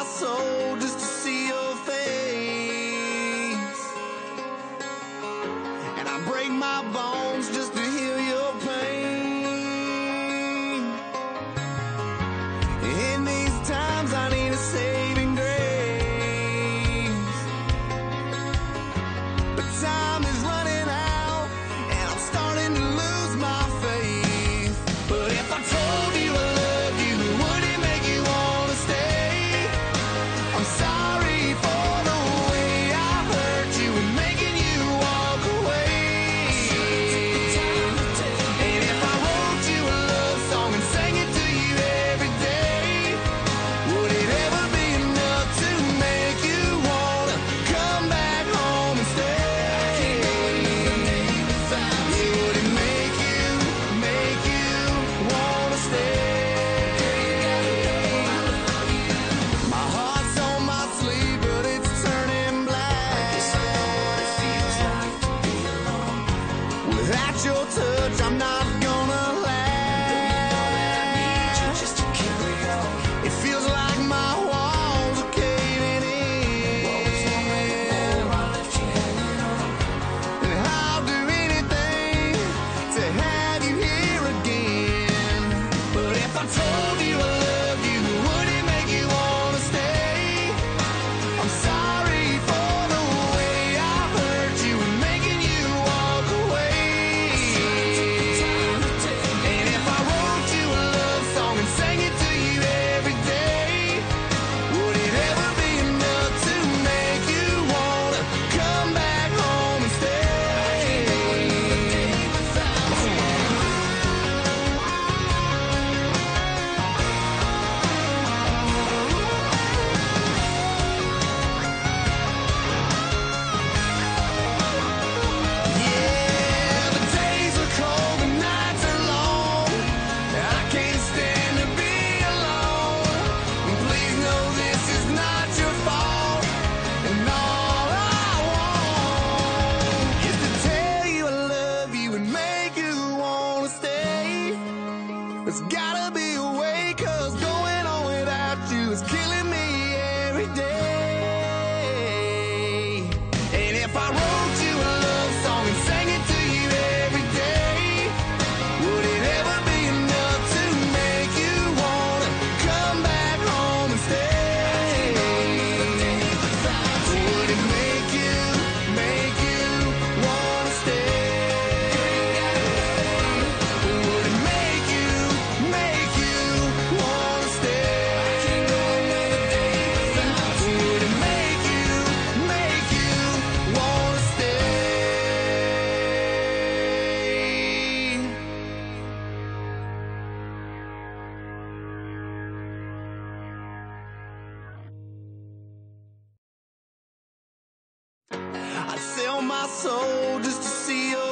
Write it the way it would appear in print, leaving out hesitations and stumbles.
soul just to see your face, and I break my bones just to heal your pain. In these times I need a saving grace, but time is running out and I'm starting to lose my faith. But if I told you I loved you, would it make you wanna stay? I'm sorry for the way I hurt you and making you walk away. And if I wrote you a love song and sang it to you every day, would it ever be enough to make you wanna come back home and stay? Would it make you wanna stay? My heart's on my sleeve, but it's turning black. Without your touch, I'm not gonna last. It feels like my walls are caving in, and I'll do anything to have you here again. But if I told you I love you, would it make you wanna stay? I'm sorry for the way I hurt you and making you walk away. And if I wrote you a love song and sang it to you every day, would it ever be enough to make you wanna come back home and stay? Yeah, the days are cold, the nights are long, I can't stand to be alone. Please know this is not your fault, and all I want is to tell you I love you and make you wanna stay. There's gotta be a way, 'cause going on without you is killing me every day. And if I wrote you a love song and sang it to you every day, would it ever be enough to make you wanna come back home and stay? Would it make you wanna stay? Would it make you wanna stay? Would it make you wanna stay? I'd sell my soul just to see your